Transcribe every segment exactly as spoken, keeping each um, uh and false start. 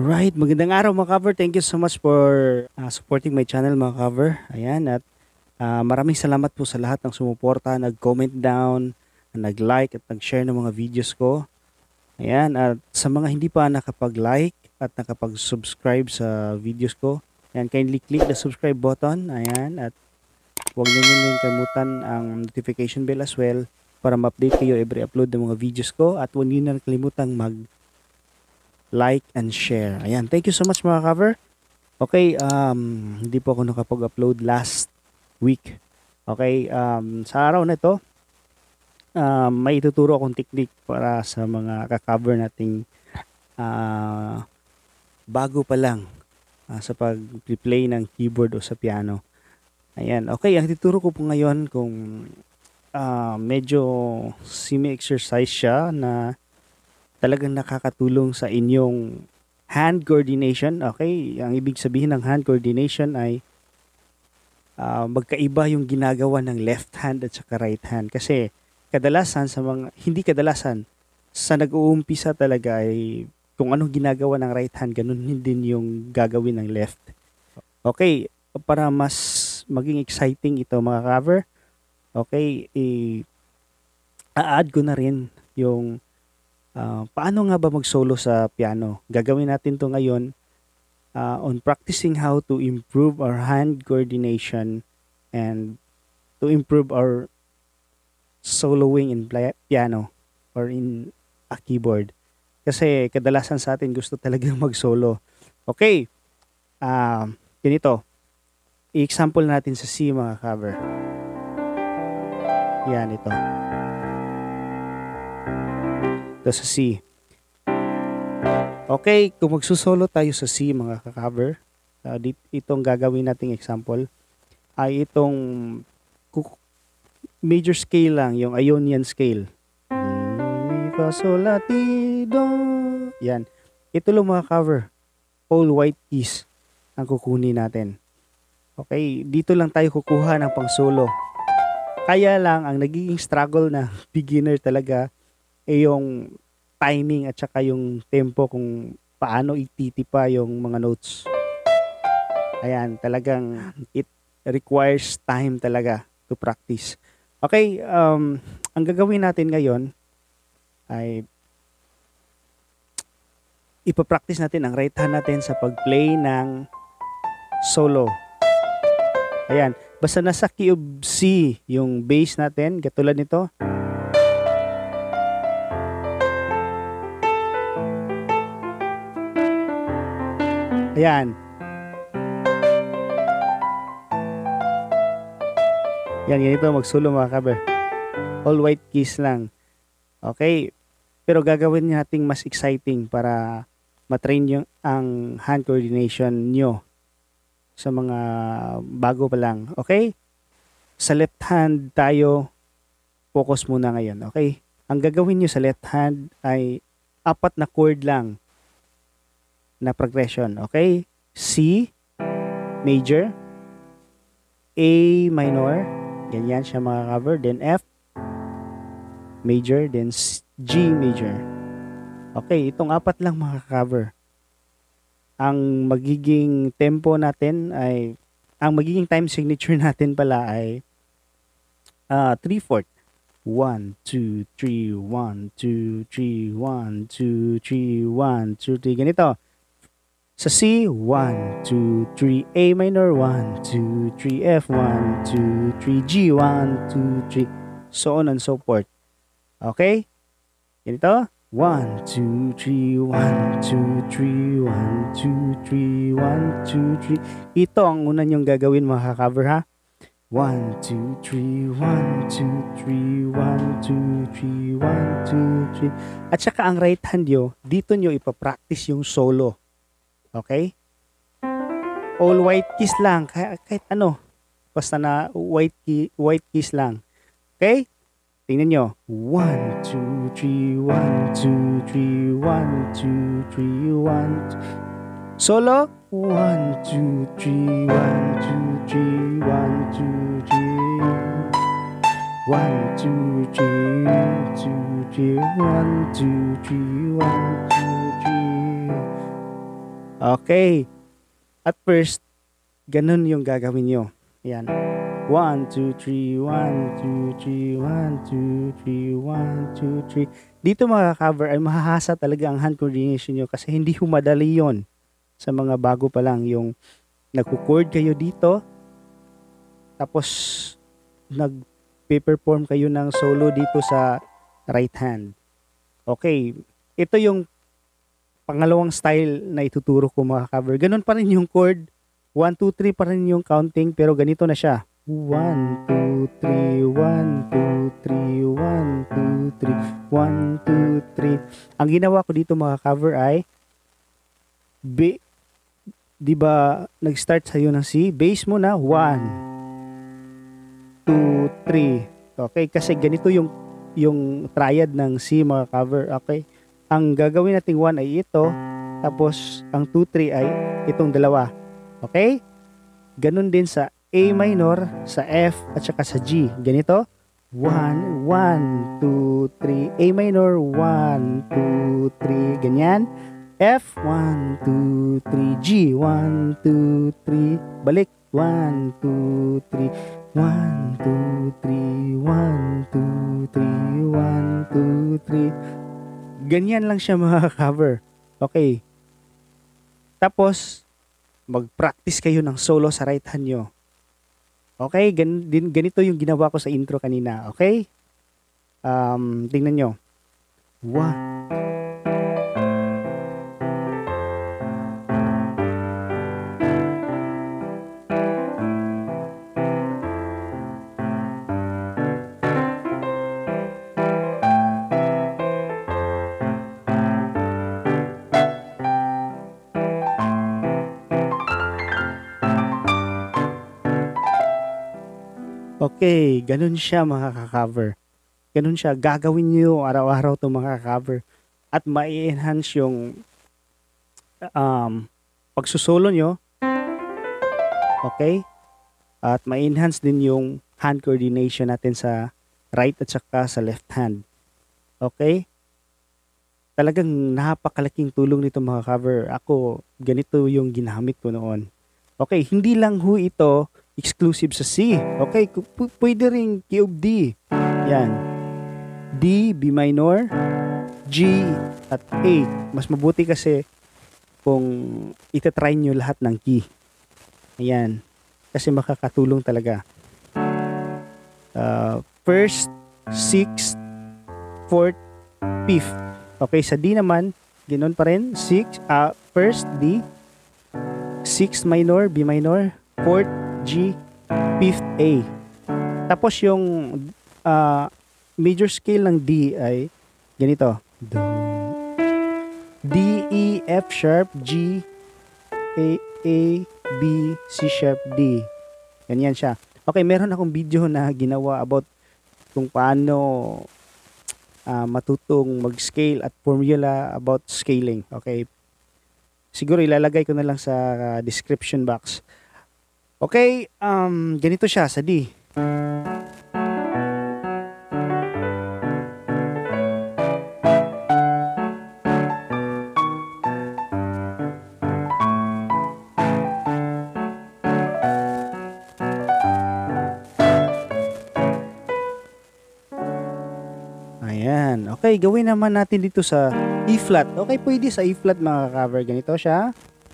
Alright, magandang araw mga cover. Thank you so much for ah, supporting my channel mga cover. Ayan, at ah, maraming salamat po sa lahat ng sumuporta, nag-comment down, nag-like at nag-share ng mga videos ko. Ayan, at sa mga hindi pa nakapag-like at nakapag-subscribe sa videos ko, ayan, kindly click the subscribe button. Ayan, at huwag niyo rin kalimutan ang notification bell as well para ma-update kayo every upload ng mga videos ko, at huwag niyo na kalimutan mag like and share. Ayan, thank you so much mga cover. Okay, um, hindi po ako nakapag-upload last week. Okay, um, sa araw na ito, um, may ituturo akong technique para sa mga ka-cover nating uh, bago pa lang uh, sa pag-play ng keyboard o sa piano. Ayan, okay, ang ituturo ko po ngayon kung uh, medyo semi-exercise siya na talagang nakakatulong sa inyong hand coordination. Okay, ang ibig sabihin ng hand coordination ay uh, magkaiba yung ginagawa ng left hand at saka right hand. Kasi kadalasan sa mga, hindi kadalasan, sa nag-uumpisa talaga ay kung anong ginagawa ng right hand, ganun din yung gagawin ng left. Okay, para mas maging exciting ito mga cover, okay, i-add ko na rin yung Uh, paano nga ba mag-solo sa piano? Gagawin natin to ngayon uh, on practicing how to improve our hand coordination and to improve our soloing in piano or in a keyboard. Kasi kadalasan sa atin gusto talagang mag-solo. Okay, uh, ganito. I-example natin sa C mga cover. Yan ito. Sa C. Okay, kung magsusolo tayo sa C mga ka-cover, uh, itong gagawin nating example ay itong major scale lang, yung Ionian scale. Mi, fa, sol, la, ti, do. Yan. Ito lang mga cover. All white keys ang kukunin natin. Okay, dito lang tayo kukuha ng pang solo. Kaya lang, ang nagiging struggle na beginner talaga eh yung timing at saka yung tempo kung paano ititipa yung mga notes. Ayan, talagang it requires time talaga to practice. Okay, um, ang gagawin natin ngayon ay ipapractice natin ang right hand natin sa pag-play ng solo. Ayan, basta nasa key of C yung bass natin, katulad nito. Ayan. Yan, ganito mag-solo mga cover. All white keys lang. Okay. Pero gagawin nating mas exciting para matrain yung ang hand coordination nyo sa mga bago pa lang. Okay? Sa left hand tayo focus muna ngayon. Okay? Ang gagawin nyo sa left hand ay apat na chord lang na progression, okay? C major, A minor, ganyan siya mga cover, then F major, then G major. Okay, itong apat lang mga cover. Ang magiging tempo natin ay, ang magiging time signature natin pala ay uh, three fourth. one, two, three, one, two, three, one, two, three, one, two, three, ganito. Sa C, one, two, three, A minor, one, two, three, F, one, two, three, G, one, two, three, so on and so forth. Okay? Ganito? one, two, three, one, two, three, one, two, three, one, two, three. Ito ang una nyong gagawin mga ka-cover ha. one, two, three, one, two, three, one, two, three, one, two, three. At saka ang right hand nyo, dito nyo ipapractice yung solo. Okay? All white keys lang. Kahit, kahit ano. Basta na white, key, white keys lang. Okay? Tingnan nyo. one, two, three, one, two, three, one, two, three, one. Solo. one, two, three, one, two, three, one, two, three. one, two, three, two, three, one, two, three, one, two, three. Okay. At first, ganun yung gagawin nyo. Ayan. one, two, three, one, two, three, one, two, three, one, two, three. Dito mga cover ay mahahasa talaga ang hand coordination nyo kasi hindi humadali yon sa mga bago pa lang. Yung nagko-chord kayo dito, tapos nag-perform kayo ng solo dito sa right hand. Okay, ito yung pangalawang style na ituturo ko mga cover. Ganun pa rin yung chord. one, two, three pa rin yung counting pero ganito na siya. one, two, three, one, two, three, one, two, three, one, two, three. Ang ginawa ko dito mga cover ay B, di ba nag-start sa'yo ng C, bass mo na one, two, three. Okay, kasi ganito yung yung triad ng C mga cover. Okay, ang gagawin nating one ay ito, tapos ang two, three ay itong dalawa. Okay, ganun din sa A minor, sa F at saka sa G. Ganito, one, one, two, three, A minor, one, two, three, ganyan. F, one, two, three, G, one, two, three, balik, one, two, three, one, two, three, one, two, three, one, two, three. Ganyan lang siya mga cover. Okay. Tapos, mag-practice kayo ng solo sa right hand nyo. Okay, gan din, ganito yung ginawa ko sa intro kanina. Okay? Um, tingnan nyo. One. Okay, ganun siya mga ka-cover. Ganun siya, gagawin niyo araw-araw itong mga ka-cover. At ma-enhance yung um, pagsusolo nyo. Okay? At ma-enhance din yung hand coordination natin sa right at saka sa left hand. Okay? Talagang napakalaking tulong nito mga cover. Ako, ganito yung ginamit ko noon. Okay, hindi lang ho ito exclusive sa C. Okay, P- pwede rin key of D. Yan. D, B minor, G, at A. Mas mabuti kasi kung itatry nyo lahat ng key. Ayan. Kasi makakatulong talaga. Uh, first, sixth, fourth, fifth. Okay, sa D naman, ganoon pa rin. Six, uh, first, D, sixth minor, B minor, fourth, G, fifth, A. Tapos yung uh, major scale ng D ay ganito. D, E, F sharp, G, A, A, B, C sharp, D. Ganyan siya. Okay, meron akong video na ginawa about kung paano uh, matutong mag-scale at formula about scaling. Okay. Siguro ilalagay ko na lang sa uh, description box. Okay, um, ganito siya sa D. Ayan. Okay, gawin naman natin dito sa E flat. Okay, pwede sa E flat mga cover. Ganito siya.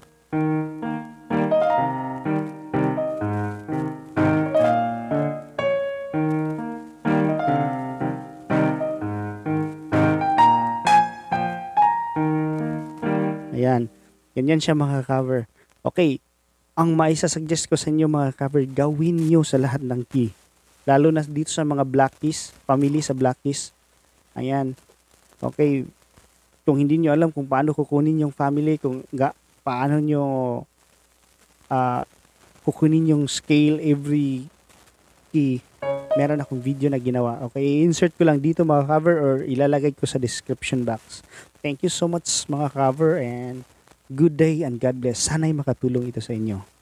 Ayan. Ganyan siya mga cover. Okay. Ang maisa-suggest ko sa inyo mga cover, gawin nyo sa lahat ng key. Lalo na dito sa mga black keys, family sa black keys. Ayan. Okay. Kung hindi nyo alam kung paano kukunin yung family, kung ga, paano nyo uh, kukunin yung scale every key, meron akong video na ginawa. Okay, insert ko lang dito mga cover or ilalagay ko sa description box. Thank you so much mga cover and good day and God bless. Sana'y makatulong ito sa inyo.